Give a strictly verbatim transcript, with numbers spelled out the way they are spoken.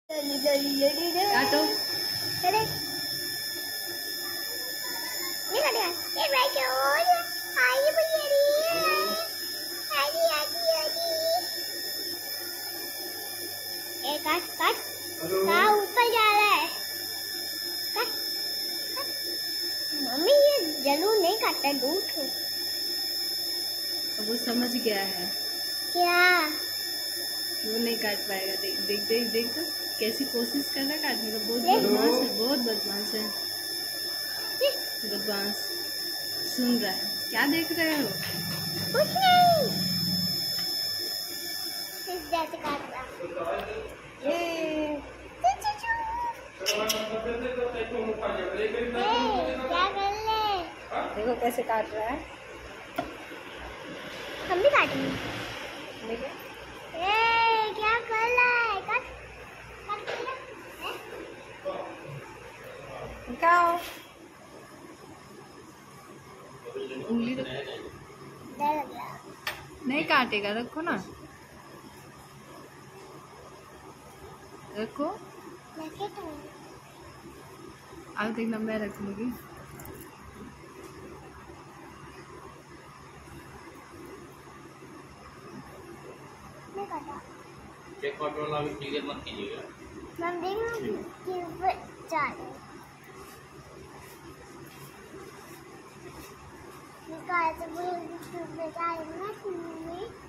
काटो। चले ये काट यार ये भाई क्या हो रहा है आई भैया रे आजी आजी आजी ए काट काट का ऊपर जा रहा है काट मम्मी ये जलू नहीं काटता दूध को अब वो समझ गया है क्या वो नहीं काट पाएगा। देख देख देख देख तो कैसी कोशिश कर रहा है काटने का। बहुत बदमाश है बहुत बदमाश है बदमाश। सुन रहा है क्या देख रहे हो? कुछ नहीं इस जैसे काट रहा ये क्या कर ले देखो कैसे काट रहा है। हम भी काटेंगे। देखो ए क्या कर रहा है काट काट निकाओ उंगली तो नहीं काटेगा। रखो ना रखो। अब देखना मैं रख लूंगी। चेक वाटर वाला भी क्लियर मत कीजिएगा। मैं देखूंगी कि वो चाल निकाल तो बोल निकाल ना